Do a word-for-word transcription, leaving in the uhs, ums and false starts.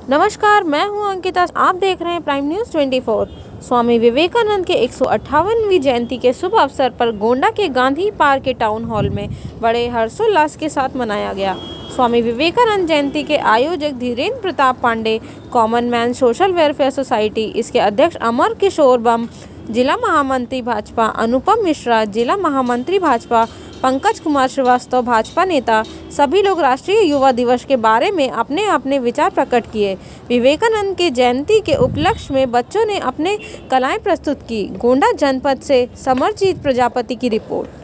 नमस्कार, मैं हूं अंकिता। आप देख रहे हैं प्राइम न्यूज़ चौबीस। स्वामी विवेकानंद के एक सौ अट्ठावनवीं जयंती के शुभ अवसर पर गोंडा के गांधी पार्क के टाउन हॉल में बड़े हर्षोल्लास के साथ मनाया गया। स्वामी विवेकानंद जयंती के आयोजक Dhirendra Pratap Pandey, common man social welfare society, इसके अध्यक्ष अमर किशोर बम, जिला महामंत्री भाजपा अनुपम मिश्रा, जिला महामंत्री भाजपा पंकज कुमार श्रीवास्तव, भाजपा नेता, सभी लोग राष्ट्रीय युवा दिवस के बारे में अपने अपने विचार प्रकट किए। विवेकानंद के जयंती के उपलक्ष्य में बच्चों ने अपने कलाएं प्रस्तुत की। गोंडा जनपद से समरजीत प्रजापति की रिपोर्ट।